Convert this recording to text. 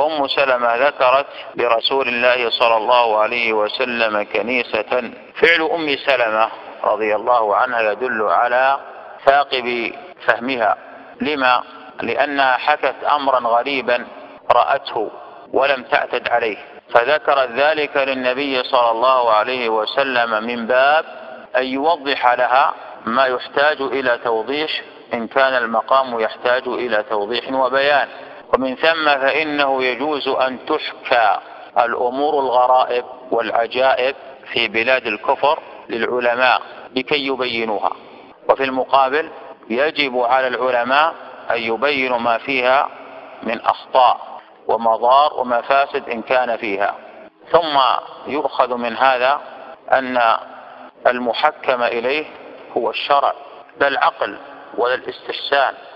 فأم سلمة ذكرت لرسول الله صلى الله عليه وسلم كنيسة. فعل أم سلمة رضي الله عنها يدل على ثاقب فهمها. لما؟ لأنها حكت أمرا غريبا رأته ولم تعتد عليه، فذكرت ذلك للنبي صلى الله عليه وسلم من باب أن يوضح لها ما يحتاج إلى توضيح إن كان المقام يحتاج إلى توضيح وبيان. ومن ثم فإنه يجوز أن تحكى الأمور الغرائب والعجائب في بلاد الكفر للعلماء لكي يبينوها، وفي المقابل يجب على العلماء أن يبينوا ما فيها من أخطاء ومضار ومفاسد إن كان فيها. ثم يؤخذ من هذا أن المحكم إليه هو الشرع لا العقل ولا الاستحسان